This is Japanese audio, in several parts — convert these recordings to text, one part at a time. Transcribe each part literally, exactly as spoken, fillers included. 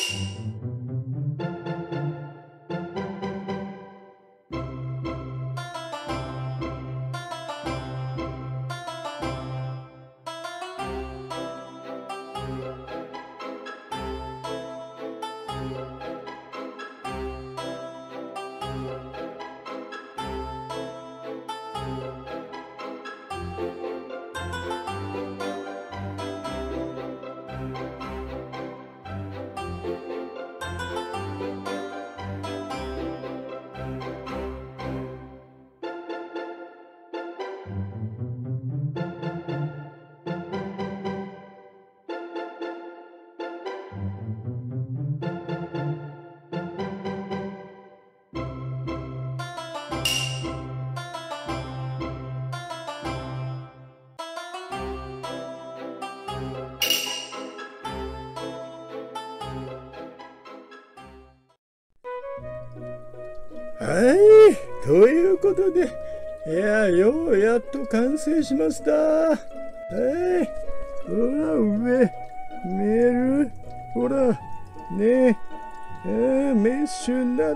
はい、ということで、いや、ようやっと完成しました。はい、ほら、上、見える？ほら、ねえ、ー、メッシュになって、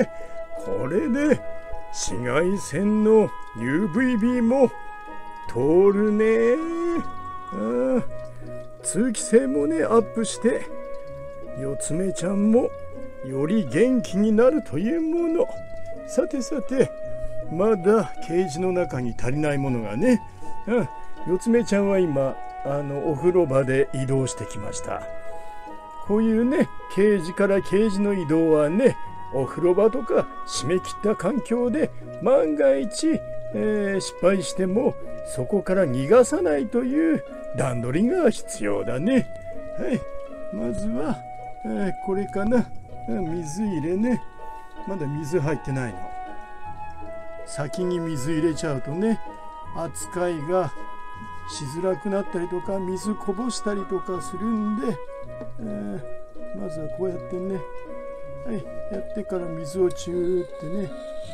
これで紫外線の ユーブイビー も通るね。ああ、通気性もね、アップして、よつめちゃんもより元気になるというもの。さてさて、まだケージの中に足りないものがね。うん、よつめちゃんは今あのお風呂場で移動してきました。こういうね、ケージからケージの移動はね、お風呂場とか締め切った環境で万が一、えー、失敗してもそこから逃がさないという段取りが必要だね。はい、まずは、えー、これかな。水入れね。まだ水入ってないの。先に水入れちゃうとね、扱いがしづらくなったりとか、水こぼしたりとかするんで、えー、まずはこうやってね、はい、やってから水をチューってね。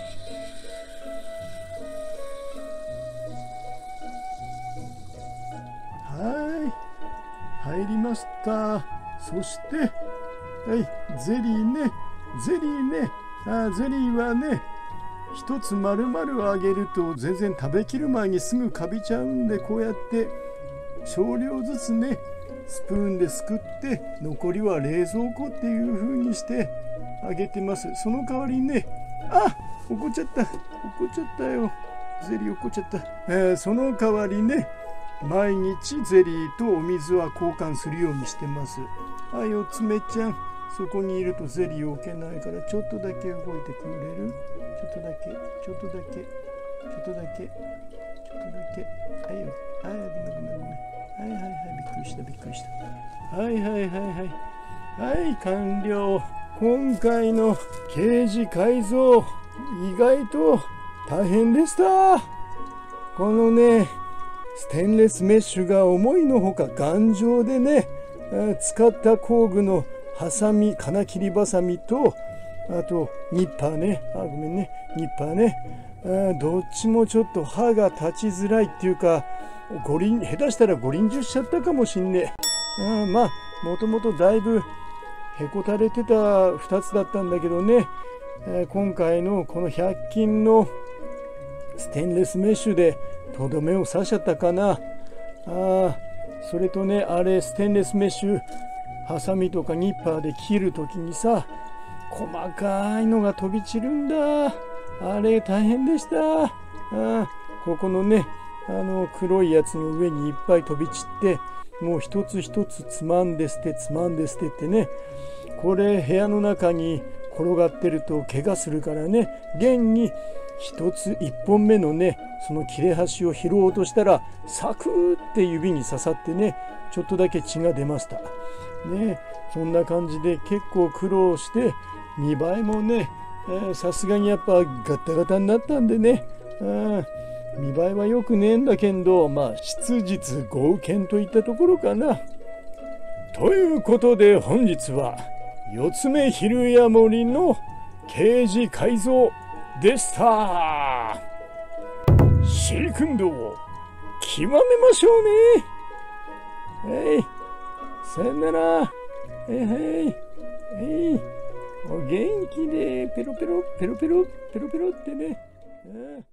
はい、入りました。そして、はい、ゼリーね、ゼリーね、あゼリーはね、一つ丸々あげると全然食べきる前にすぐかびちゃうんで、こうやって少量ずつね、スプーンですくって残りは冷蔵庫っていう風にしてあげてます。その代わりね、あ、落っこっちゃった、落っこっちゃったよ、ゼリー落っこっちゃった、えー、その代わりね、毎日ゼリーとお水は交換するようにしてます。あ、よつめちゃん、そこにいるとゼリーを置けないから、ちょっとだけ動いてくれる？ちょっとだけ、ちょっとだけ、ちょっとだけ、ちょっとだけ。はいよ。はい、ごめんごめんごめん。はいはいはい、びっくりしたびっくりした。はいはいはいはい。はい、完了。今回のケージ改造、意外と大変でした。このね、ステンレスメッシュが思いのほか頑丈でね、使った工具のハサミ、金切りバサミと、あとニッパーね、あ、ごめんね、ニッパーね、あ、どっちもちょっと刃が立ちづらいっていうか、五輪下手したら五輪十しちゃったかもしんねえ。あ、まあもともとだいぶへこたれてたふたつだったんだけどね、えー、今回のこのひゃっ均のステンレスメッシュでとどめを刺しちゃったかな。あ、それとね、あれステンレスメッシュハサミとかニッパーで切るときにさ、細かいのが飛び散るんだ。あれ大変でした。あ、ここのね、あの黒いやつの上にいっぱい飛び散って、もう一つ一つつまんで捨てつまんで捨てってね、これ部屋の中に転がってると怪我するからね、現に一つ一本目のね、その切れ端を拾おうとしたらサクーって指に刺さってね、ちょっとだけ血が出ましたね。そんな感じで結構苦労して見栄えもね、さすがにやっぱガタガタになったんでね、うん、見栄えはよくねえんだけど、まあ質実剛健といったところかな。ということで本日は四つ目昼夜森のケージ改造でした。シークンドを極めましょうね。はい、さよなら。はいはい。はペロペロペロペロペロペロってね。ああ